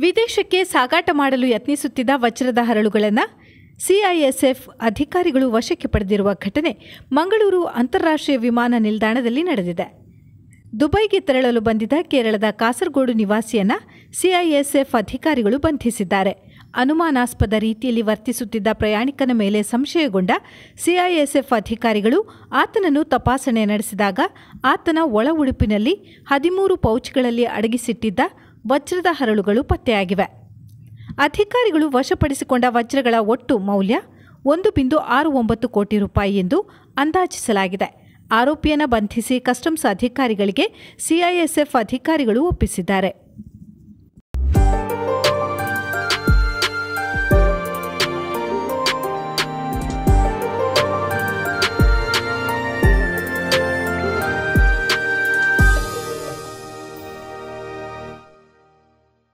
ವಿದೇಶಕ್ಕೆ ಸಾಗಾಟ ಮಾಡಲು ಯತ್ನಿಸುತ್ತಿದ್ದ ವಜ್ರದ ಹರಳುಗಳನ್ನು ಸಿಐಎಸ್ಎಫ್ ಅಧಿಕಾರಿಗಳು ವಶಕ್ಕೆ ಪಡೆದಿರುವ ಘಟನೆ ಮಂಗಳೂರು ಅಂತಾರಾಷ್ಟ್ರೀಯ ವಿಮಾನ ನಿಲ್ದಾಣದಲ್ಲಿ ನಡೆದಿದೆ. ದುಬೈಗೆ ತೆರಳಲು ಬಂದಿದ್ದ ಕೇರಳದ ಕಾಸರಗೋಡು ನಿವಾಸಿಯನ್ನ ಸಿಐಎಸ್ಎಫ್ ಅಧಿಕಾರಿಗಳು ಬಂಧಿಸಿದ್ದಾರೆ. ಅನುಮಾನಾಸ್ಪದ ರೀತಿಯಲ್ಲಿ ವರ್ತಿಸುತ್ತಿದ್ದ ಪ್ರಯಾಣಿಕನ ಮೇಲೆ ಸಂಶಯಗೊಂಡ ಸಿಐಎಸ್ಎಫ್ ಅಧಿಕಾರಿಗಳು ಆತನನ್ನು ತಪಾಸಣೆ ನಡೆಸಿದಾಗ ಆತನ ಒಳ ಉಡುಪಿನಲ್ಲಿ 13 ಪೌಚ್ಗಳಲ್ಲಿ ಅಡಗಿಸಿಟ್ಟಿದ್ದ ವಜ್ರದ ಹರಳುಗಳು ಪತ್ತೆಯಾಗಿವೆ. ಅಧಿಕಾರಿಗಳು ವಶಪಡಿಸಿಕೊಂಡ ವಜ್ರಗಳ ಒಟ್ಟು ಮೌಲ್ಯ 1.69 ಕೋಟಿ ರೂಪಾಯಿ ಎಂದು ಅಂದಾಜಿಸಲಾಗಿದೆ. ಆರೋಪಿಯನ್ನು ಬಂಧಿಸಿ ಕಸ್ಟಮ್ಸ್ ಅಧಿಕಾರಿಗಳಿಗೆ ಸಿಐಎಸ್ಎಫ್ ಅಧಿಕಾರಿಗಳು ಒಪ್ಪಿಸಿದ್ದಾರೆ.